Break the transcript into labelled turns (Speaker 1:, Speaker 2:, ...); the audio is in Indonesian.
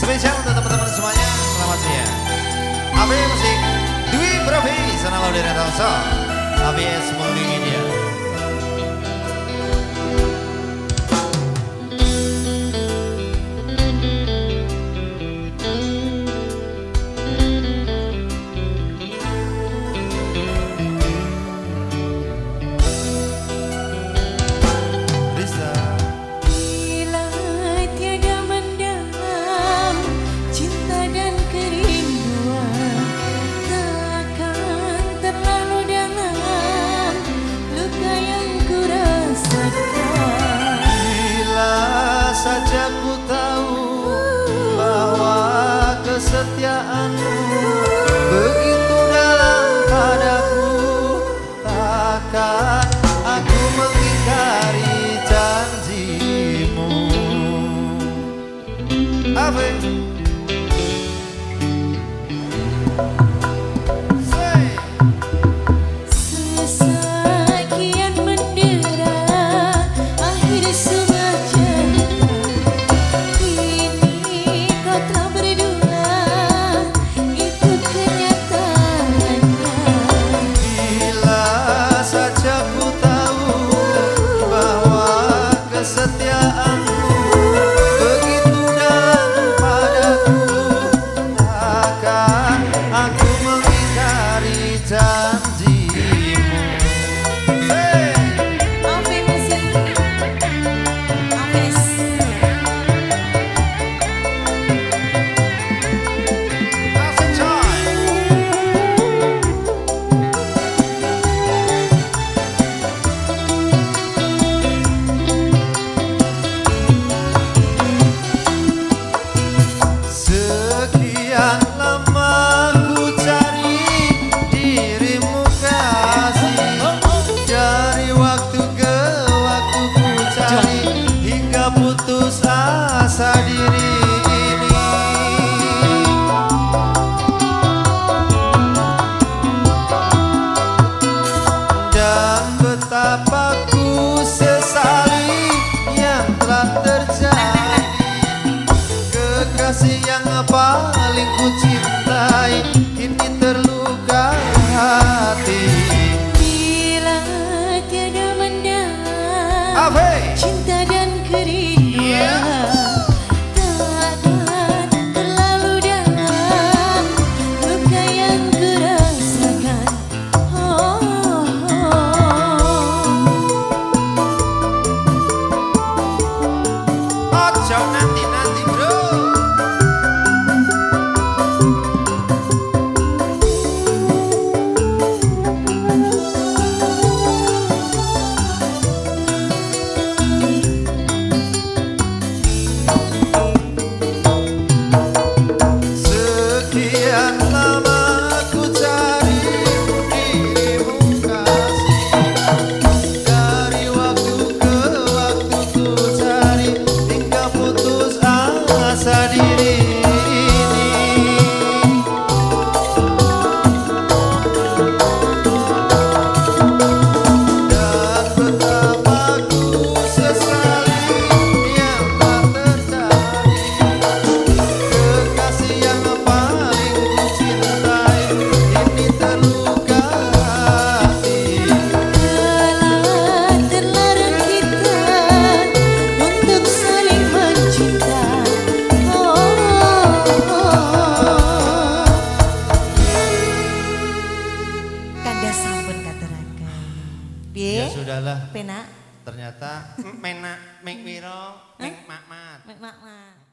Speaker 1: Spesial untuk teman-teman semuanya, selamat siang. AB Musik, Dwi Profi, Senang Laudi Rental Sound, ABS Multimedia. Saja ku tahu bahwa kesetiaanmu begitu dalam padaku, takkan aku mengingkari janjimu. Kesetiaanmu begitu dalam padaku, takkan aku mengingkari janjimu. Putus asa diri ini, dan betapa ku sesali yang telah terjadi. Kekasih yang paling ku cintai kini terluka hati.
Speaker 2: Bila tiada mendalam cinta dan kerinduan, takkan terlalu dalam luka yang kurasakan.
Speaker 1: Ojo nanti bro. Ya sudahlah.
Speaker 2: Pena.
Speaker 1: Ternyata menak, meng wiro, meng makmat.